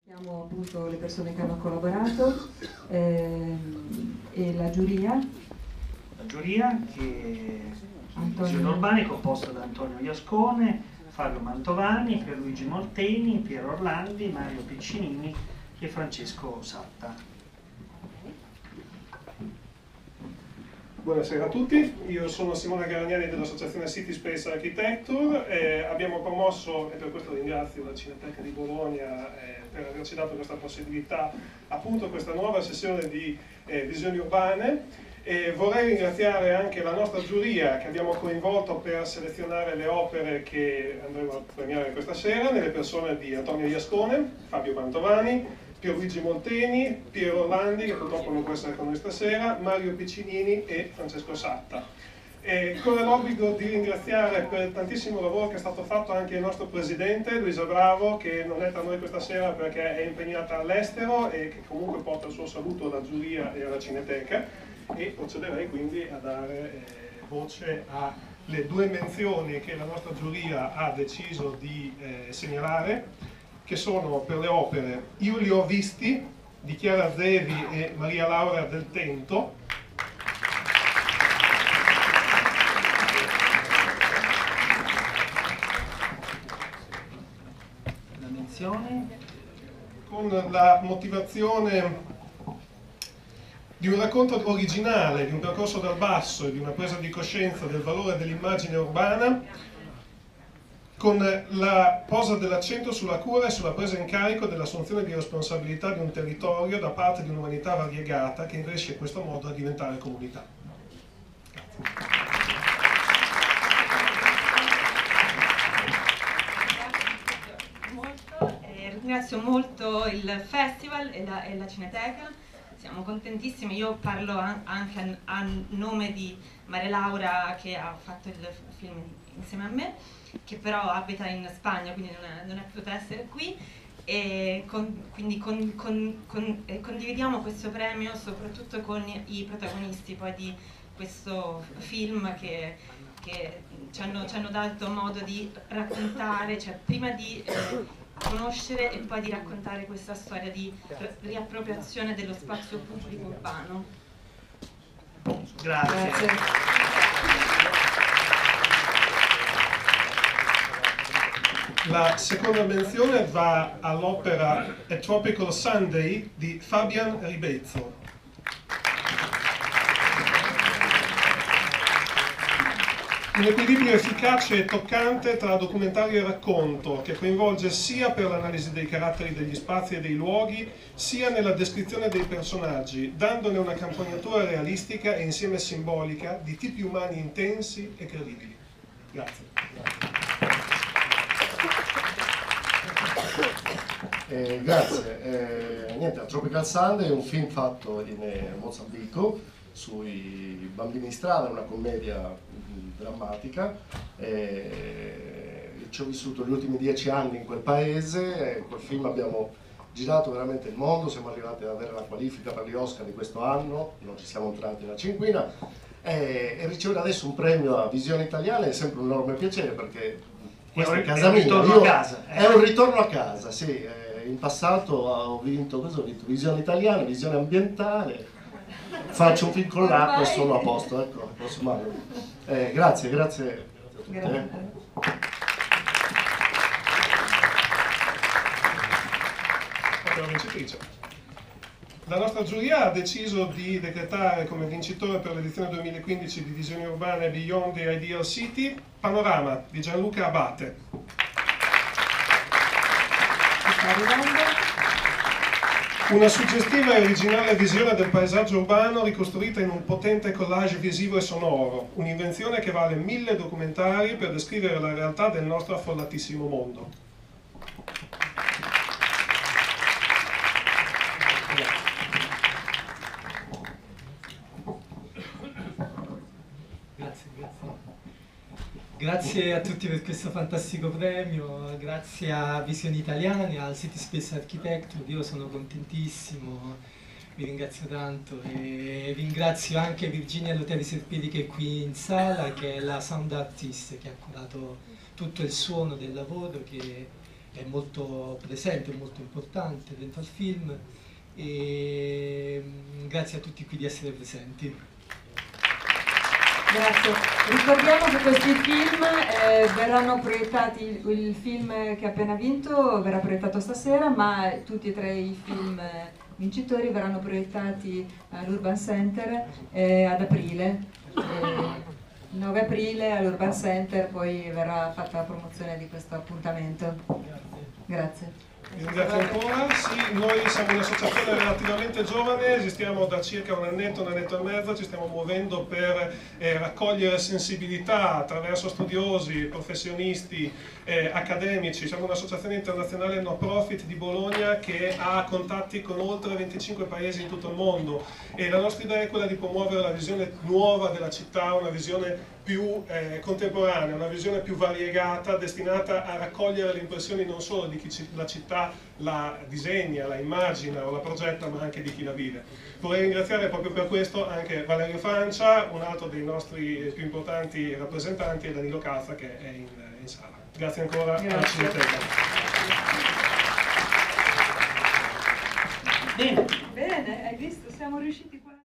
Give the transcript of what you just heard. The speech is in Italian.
Ringraziamo appunto le persone che hanno collaborato e la giuria. La giuria che Antonio Urbana è composta da Antonio Iascone, Fabio Mantovani, Pierluigi Molteni, Piero Orlandi, Mario Piccinini e Francesco Satta. Buonasera a tutti, io sono Simone Garagnani dell'associazione City Space Architecture. Abbiamo promosso, e per questo ringrazio la Cineteca di Bologna per averci dato questa possibilità, appunto questa nuova sessione di visioni urbane. Vorrei ringraziare anche la nostra giuria che abbiamo coinvolto per selezionare le opere che andremo a premiare questa sera, nelle persone di Antonio Iascone, Fabio Mantovani, Pierluigi Molteni, Piero Orlandi, che purtroppo non può essere con noi stasera, Mario Piccinini e Francesco Satta. Corre l'obbligo di ringraziare per il tantissimo lavoro che è stato fatto anche il nostro presidente, Luisa Bravo, che non è tra noi questa sera perché è impegnata all'estero e che comunque porta il suo saluto alla giuria e alla Cineteca, e procederei quindi a dare voce alle due menzioni che la nostra giuria ha deciso di segnalare, che sono per le opere Io li ho visti di Chiara Zevi e Maria Laura Del Tento, La menzione con la motivazione di un racconto originale, di un percorso dal basso e di una presa di coscienza del valore dell'immagine urbana, con la posa dell'accento sulla cura e sulla presa in carico dell'assunzione di responsabilità di un territorio da parte di un'umanità variegata che riesce in questo modo a diventare comunità. Ringrazio molto il festival e la Cineteca, siamo contentissimi. Io parlo anche a nome di Maria Laura, che ha fatto il film insieme a me, che però abita in Spagna, quindi non è potuta essere qui, e quindi condividiamo questo premio soprattutto con i protagonisti poi di questo film che ci hanno dato modo di raccontare, cioè prima di conoscere e poi di raccontare questa storia di riappropriazione dello spazio pubblico urbano. Grazie. La seconda menzione va all'opera A Tropical Sunday di Fabian Ribezzo. Un equilibrio efficace e toccante tra documentario e racconto, che coinvolge sia per l'analisi dei caratteri degli spazi e dei luoghi, sia nella descrizione dei personaggi, dandone una campagnatura realistica e insieme simbolica di tipi umani intensi e credibili. Grazie. Grazie. Niente, Tropical Sunday è un film fatto in Mozambico sui bambini in strada, una commedia drammatica. Ci ho vissuto gli ultimi 10 anni in quel paese, quel film abbiamo girato veramente il mondo, siamo arrivati ad avere la qualifica per gli Oscar di questo anno, non ci siamo entrati una cinquina, e ricevere adesso un premio a Visione Italiana è sempre un enorme piacere, perché questa è casa mia. È un ritorno a casa, sì. In passato ho vinto Visione Italiana, Visione Ambientale, faccio un film con l'acqua e sono a posto, ecco, il prossimo anno. Grazie a tutti. La vincitrice. La nostra giuria ha deciso di decretare come vincitore per l'edizione 2015 di Visioni Urbane Beyond the Ideal City Panorama di Gianluca Abate. Una suggestiva e originale visione del paesaggio urbano ricostruita in un potente collage visivo e sonoro, un'invenzione che vale 1000 documentari per descrivere la realtà del nostro affollatissimo mondo. Grazie a tutti per questo fantastico premio, grazie a Visioni Italiane, al City Space Architecture, io sono contentissimo, vi ringrazio tanto e ringrazio anche Virginia Loteri Serpieri che è qui in sala, che è la sound artist che ha curato tutto il suono del lavoro, che è molto presente, molto importante dentro al film, e grazie a tutti qui di essere presenti. Grazie. Ricordiamo che questi film verranno proiettati, il film che ha appena vinto verrà proiettato stasera, ma tutti e tre i film vincitori verranno proiettati all'Urban Center ad aprile. 9 aprile all'Urban Center, poi verrà fatta la promozione di questo appuntamento. Grazie. Vi ringrazio ancora. Sì, noi siamo un'associazione relativamente giovane, esistiamo da circa un annetto e mezzo, ci stiamo muovendo per raccogliere sensibilità attraverso studiosi, professionisti, accademici. Siamo un'associazione internazionale no profit di Bologna che ha contatti con oltre 25 paesi in tutto il mondo, e la nostra idea è quella di promuovere la visione nuova della città, una visione più contemporanea, una visione più variegata, destinata a raccogliere le impressioni non solo di chi la città la disegna, la immagina o la progetta, ma anche di chi la vive. Vorrei ringraziare proprio per questo anche Valerio Francia, un altro dei nostri più importanti rappresentanti, e Danilo Cazza, che è in sala. Grazie ancora alla Cineteca. Bene. Bene, hai visto, siamo riusciti qua.